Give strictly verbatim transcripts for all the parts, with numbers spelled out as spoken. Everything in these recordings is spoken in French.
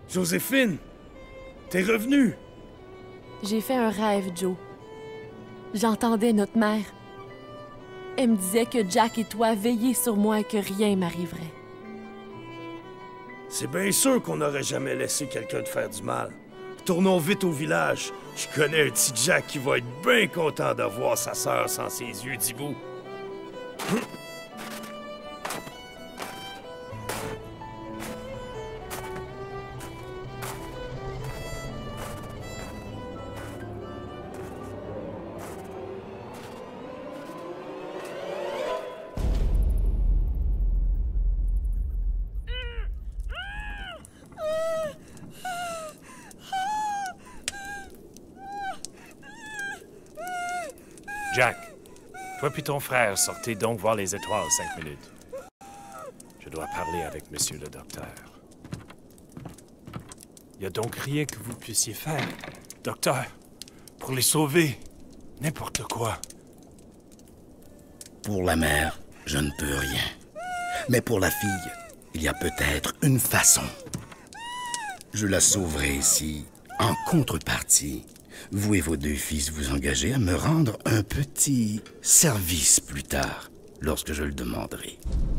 Joséphine! T'es revenue! J'ai fait un rêve, Joe. J'entendais notre mère. Elle me disait que Jack et toi veillaient sur moi et que rien m'arriverait. C'est bien sûr qu'on n'aurait jamais laissé quelqu'un te faire du mal. Tournons vite au village. Je connais un petit Jack qui va être bien content de voir sa sœur sans ses yeux d'hibou. Jack, toi puis ton frère sortez donc voir les étoiles cinq minutes. Je dois parler avec monsieur le docteur. Il y a donc rien que vous puissiez faire, docteur, pour les sauver. N'importe quoi. Pour la mère, je ne peux rien. Mais pour la fille, il y a peut-être une façon. Je la sauverai si, en contrepartie, vous et vos deux fils vous engagez à me rendre un petit service plus tard, lorsque je le demanderai.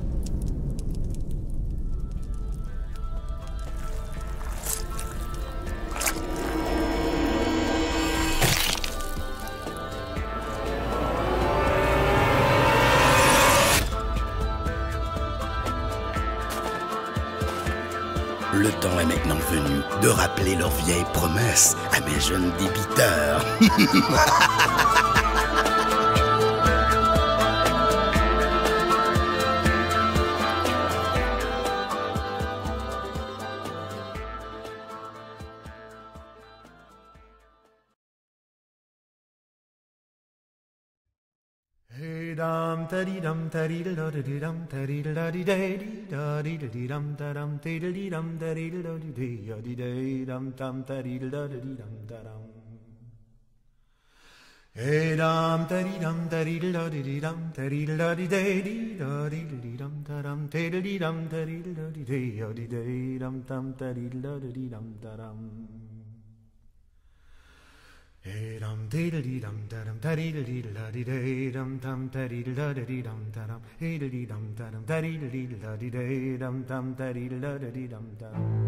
Le temps est maintenant venu de rappeler leurs vieilles promesses à mes jeunes débiteurs. Hey dum teddy dum teddy da da dum teddy da di day da di da dum da dum teddy dum teddy da di day di day dum dum teddy da di dum da dum. Hey dum teddy dum teddy da di dum teddy da di day da di da dum da dum teddy dum teddy da di day di day dum dum teddy da di dum da dum. Hey dum diddly dum da dum da diddly da di day dum dum da di da di dum da dum hey diddly dum da dum da diddly da di day dum dum da di da di dum da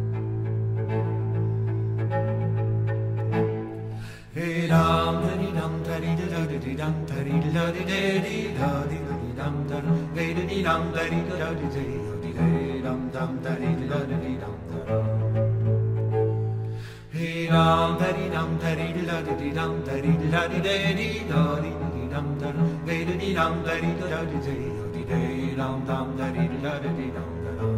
hey dum da di dum da di da di dum da di da di day da di dum da dum hey diddly dum da di da di day dum dum da di da di dum da Hey dum teddy dum teddy da di dum teddy da di day da di dum da dum hey di dum teddy da di day day dum dum da di da di dum da dum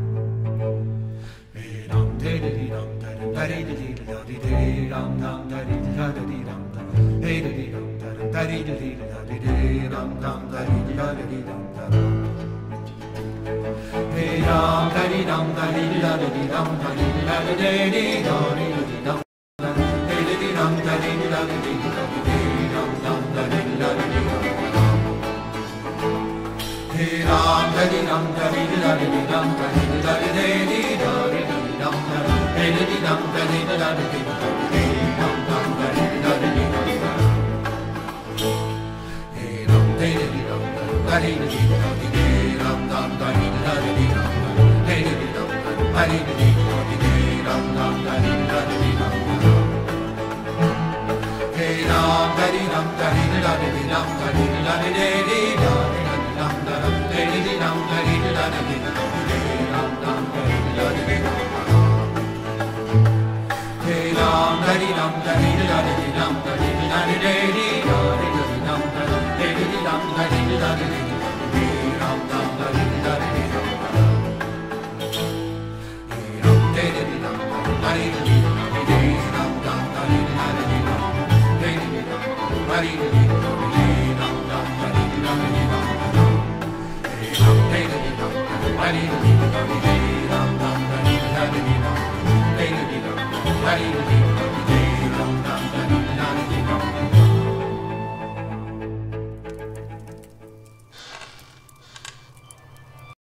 hey dum teddy dum teddy da di day dum dum da di da di dum da hey di dum da di da di day dum dum da di da di dum da dum Hey dum teddy dum teddy da di dum teddy da di day da di dum hey di dum teddy da di dum dum da di da di dum hey dum teddy dum teddy da di dum teddy da di day da di dum hey di dum teddy da di dum dum da di da di dum hey dum teddy dum teddy da di dum dum da di da di dum hey di dum teddy da di dum dum da di da di dum hey dum teddy dum teddy da di dum teddy da di